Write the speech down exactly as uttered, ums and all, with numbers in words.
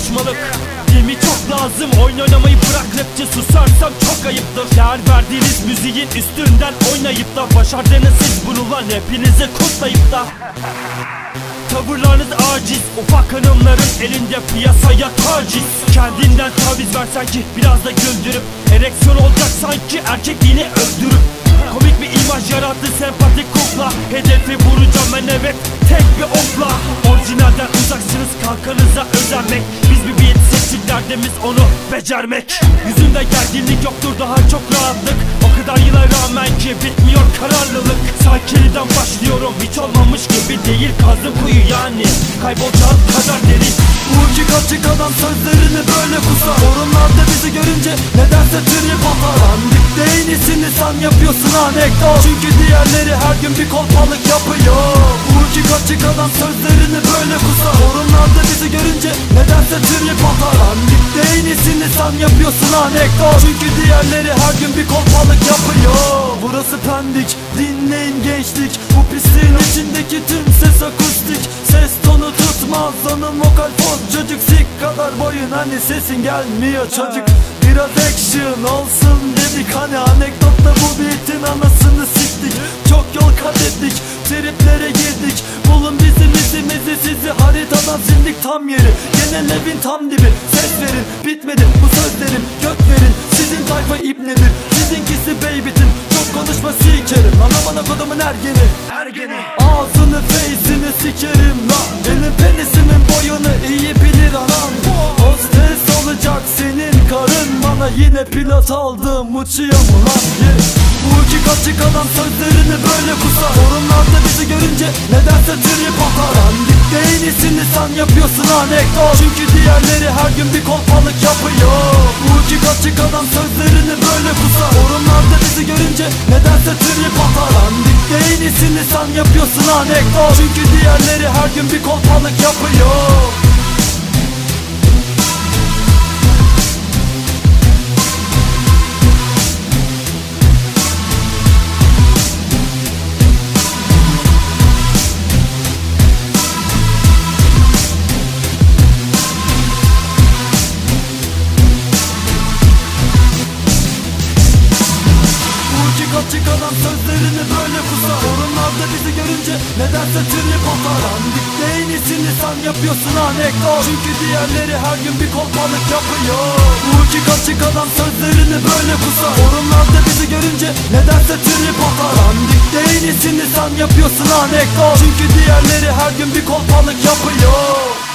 konuşmalık. Değil mi çok lazım, oyun oynamayı bırak rapçi, susarsam çok ayıptır. Değer verdiğiniz müziğin üstünden oynayıp da başardınız siz bunu lan, hepinizi kutlayıp da. Tavırlarınız aciz, ufak hanımların elinde piyasaya taciz. Kendinden taviz ver sanki, biraz da güldürüp ereksiyon olacak sanki, erkekliğini öldürüp. Komik bir imaj yarattı sempatik kukla, hedefi vuracağım ben evet tek bir okla. Orijinalden uzaksınız, kankanıza özenmek. Biz bir beat seçtik, derdimiz onu becermek. Yüzünde gerginlik yoktur, daha çok rahatlık. O kadar yıla rağmen ki bitmiyor kararlılık. Sakiniden başlıyorum, hiç olmamış gibi değil. Kazdım kuyu yani, kaybolacağım kadar derin. Bu iki kaçık adam sözlerini böyle kusar. Sorunlarda bizi görünce nedense trip atar. Andik de en iyisini sen yapıyorsun anekdot. Çünkü diğerleri her gün bir kolpalık yapıyor. Bu iki kaçık adam sözlerini böyle kusar. Sorunlarda bizi görünce nedense trip atar. Andik de en iyisini sen yapıyorsun anekdot. Çünkü diğerleri her gün bir kolpalık yapıyor. Burası Pendik, dinleyin gençlik. Bu pisliğin içindeki tüm ses akustik. Ses tonu tutmaz, onun vokal fon. Çocuk sik kadar boyun, hani sesin gelmiyor çocuk. Biraz action olsun dedik, hani anekdotla bu beat'in anasını siktik. Çok yol kat ettik, triplere girdik. Bulun bizim izimizi, sizi haritadan sildik tam yeri. Genel evin tam dibi, ses verin bitmedi bu sözlerim, gök verin. Sizin tayfa ipnedir, sizinkisi baby'tin. Çok konuşma sikerim, anamana kodumun ergeni. Ergeni ağzını face'ini sikerim lan. Benim penisimin boyunu iyi bilir anan. Hostes olacak senin karın, bana yine pilot aldım, uçuyor mu lan? Yeah. Bu iki kaçık adam sözlerini böyle kusar. Sorunlarda bizi görünce nedense trip atar. Andik de en iyisini sen yapıyorsun anekdot. Çünkü diğerleri her gün bir kolpalık yapıyor. Bu iki kaçık adam sözlerini böyle kusar. Sorunlarda bizi görünce nedense trip atar. Andik de en iyisini sen yapıyorsun anekdot. Çünkü diğerleri her gün bir kolpalık yapıyor. Kaçık adam sözlerini böyle kusar. Sorunlarda bizi görünce nedense trip atar. Andik de en iyisini sen yapıyorsun anekdot. Çünkü diğerleri her gün bir kolpalık yapıyor. Bu iki kaçık adam sözlerini böyle kusar. Sorunlarda bizi görünce nedense trip atar. Andik de en iyisini sen yapıyorsun anekdot. Çünkü diğerleri her gün bir kolpalık yapıyor.